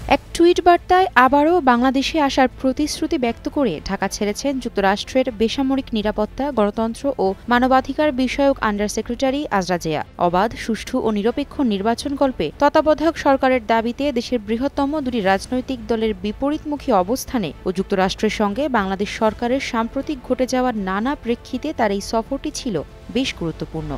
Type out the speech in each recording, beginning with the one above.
এক টুইট বার্তায় আবারও বাংলাদেশে আসার প্রতিশ্রুতি ব্যক্ত করে ঢাকা ছেড়েছেন যুক্তরাষ্ট্রের বেসামরিক নিরাপত্তা, গণতন্ত্র ও মানবাধিকার বিষয়ক আন্ডার সেক্রেটারি উজরা জেয়া। অবাধ, সুষ্ঠু ও নিরপেক্ষ নির্বাচনকল্পে তত্ত্বাবধায়ক সরকারের দাবিতে দেশের বৃহত্তম দুটি রাজনৈতিক দলের বিপরীতমুখী অবস্থানে ও যুক্তরাষ্ট্রের সঙ্গে বাংলাদেশ সরকারের সাম্প্রতিক ঘটে যাওয়ার নানা প্রেক্ষিতে তার এই সফরটি ছিল বেশ গুরুত্বপূর্ণ।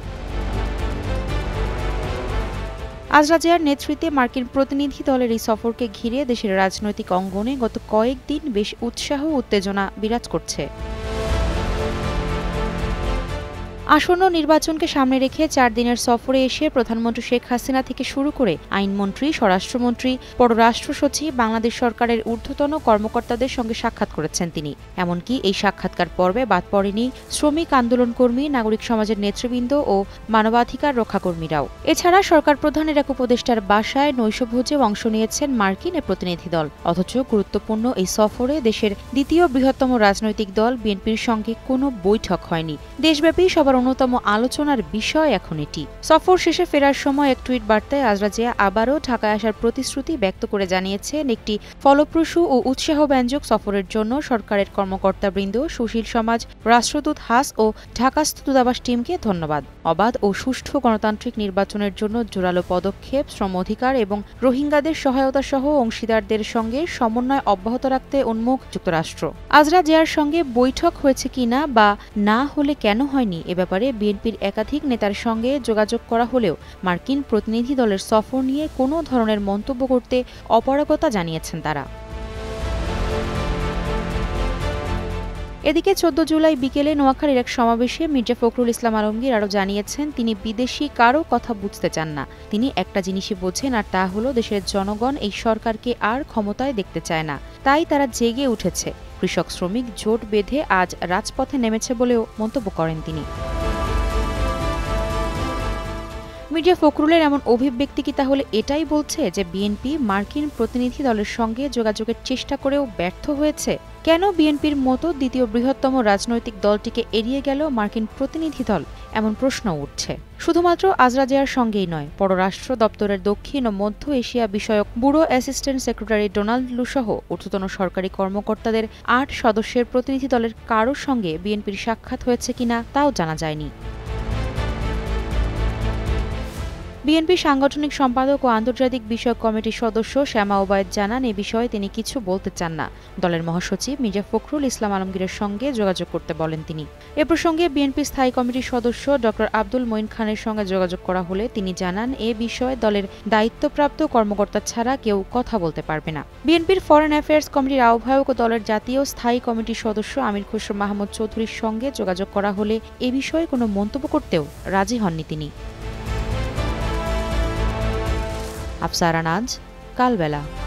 উজরা জেয়ার নেতৃত্বে মার্কিন প্রতিনিধি দলের এই সফরকে ঘিরে দেশের রাজনৈতিক অঙ্গনে গত কয়েকদিন বেশ উৎসাহ উত্তেজনা বিরাজ করছে। আসন্ন নির্বাচনকে সামনে রেখে 4 দিনের সফরে এসে প্রধানমন্ত্রী শেখ হাসিনা থেকে শুরু করে আইনমন্ত্রী, স্বরাষ্ট্রমন্ত্রী, পররাষ্ট্র সচিব, বাংলাদেশ সরকারের ঊর্ধ্বতন কর্মকর্তাদের সঙ্গে সাক্ষাৎ করেছেন তিনি। এমনকি এই সাক্ষাৎকার পর্বে বাদ পড়েনি শ্রমিক আন্দোলনকর্মী, নাগরিক সমাজের নেতৃবৃন্দ ও মানবাধিকার রক্ষাকর্মীরাও। এছাড়া সরকার প্রধানের এক উপদেষ্টার বাসায় নৈশভোজেও অংশ নিয়েছেন মার্কিন এ প্রতিনিধি দল। অথচ গুরুত্বপূর্ণ এই সফরে দেশের দ্বিতীয় বৃহত্তম রাজনৈতিক দল বিএনপির সঙ্গে কোনো বৈঠক হয়নি। দেশব্যাপী সবার অন্যতম আলোচনার বিষয় এখন এটি। সফর শেষে ফেরার সময় এক টুইট বার্তায় উজরা জেয়া আবারও ঢাকায় আসার প্রতিশ্রুতি ব্যক্ত করে জানিয়েছেন, একটি ফলপ্রসূ ও উৎসাহব্যঞ্জক সফরের জন্য সরকারের কর্মকর্তাবৃন্দ, সুশীল সমাজ, রাষ্ট্রদূত হাস ও ঢাকাস্থ দূতাবাস টিমকে ধন্যবাদ। অবাধ ও সুষ্ঠু গণতান্ত্রিক নির্বাচনের জন্য জোরালো পদক্ষেপ, শ্রম অধিকার এবং রোহিঙ্গাদের সহায়তা সহ অংশীদারদের সঙ্গে সমন্বয় অব্যাহত রাখতে উন্মুখ যুক্তরাষ্ট্র। উজরা জেয়ার সঙ্গে বৈঠক হয়েছে কিনা বা না হলে কেন হয়নি এ ব্যাপারে বিএনপির একাধিক নেতার সঙ্গে যোগাযোগ করা হলেও মার্কিন প্রতিনিধি দলের সফর নিয়ে কোনো ধরনের মন্তব্য করতে অপারগতা জানিয়েছেন তারা। এদিকে 14 জুলাই বিকেলে নোয়াখালীর এক সমাবেশে মির্জা ফখরুল ইসলাম আলমগীর আরও জানিয়েছেন, তিনি বিদেশি কারও কথা বুঝতে চান না। তিনি একটা জিনিসই বোঝেন, আর তা হলো দেশের জনগণ এই সরকারকে আর ক্ষমতায় দেখতে চায় না। তাই তারা জেগে উঠেছে। কৃষক শ্রমিক জোট বেঁধে আজ রাজপথে নেমেছে বলেও মন্তব্য করেন তিনি। মির্জা ফখরুলের এমন অভিব্যক্তি কি তাহলে এটাই বলছে যে বিএনপি মার্কিন প্রতিনিধি দলের সঙ্গে যোগাযোগের চেষ্টা করেও ব্যর্থ হয়েছে? কেন বিএনপির মতো দ্বিতীয় বৃহত্তম রাজনৈতিক দলটিকে এড়িয়ে গেল মার্কিন প্রতিনিধি দল? এমন প্রশ্ন উঠছে। শুধুমাত্র উজরা জেয়ার সঙ্গেই নয়, পররাষ্ট্র দপ্তরের দক্ষিণ ও মধ্য এশিয়া বিষয়ক ব্যুরো অ্যাসিস্ট্যান্ট সেক্রেটারি ডোনাল্ড লু সহ ঊর্ধ্বতন সরকারি কর্মকর্তাদের 8 সদস্যের প্রতিনিধি দলের কারোর সঙ্গে বিএনপির সাক্ষাৎ হয়েছে কিনা তাও জানা যায়নি। বিএনপি সাংগঠনিক সম্পাদক ও আন্তর্জাতিক বিষয়ক কমিটির সদস্য শ্যামা ওবায়েদ জানান, এ বিষয়ে তিনি কিছু বলতে চান না। দলের মহাসচিব মির্জা ফখরুল ইসলাম আলমগীরের সঙ্গে যোগাযোগ করতে বলেন তিনি। এ প্রসঙ্গে বিএনপি স্থায়ী কমিটির সদস্য ড আব্দুল মঈন খানের সঙ্গে যোগাযোগ করা হলে তিনি জানান, এ বিষয়ে দলের দায়িত্বপ্রাপ্ত কর্মকর্তা ছাড়া কেউ কথা বলতে পারবে না। বিএনপির ফরেন অ্যাফেয়ার্স কমিটির আহ্বায়ক ও দলের জাতীয় স্থায়ী কমিটির সদস্য আমির খসরু মাহমুদ চৌধুরীর সঙ্গে যোগাযোগ করা হলে এ বিষয়ে কোনো মন্তব্য করতেও রাজি হননি তিনি। আফসারা নাজ, কালবেলা।